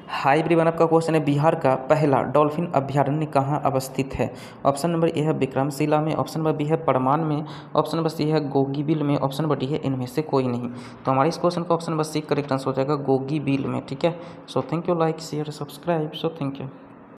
High everyone, आपका question है बिहार का पहला डॉल्फिन अभ्यारण्य कहाँ अवस्थित है। ऑप्शन नंबर ए है विक्रमशिला में, ऑप्शन नंबर बी है परमान में, ऑप्शन नंबर सी है गोगीबिल में, ऑप्शन नंबर डी है इनमें से कोई नहीं। तो हमारे इस क्वेश्चन का option number C correct answer हो जाएगा गोगीबिल में। ठीक है। So thank you, like share subscribe. So thank you.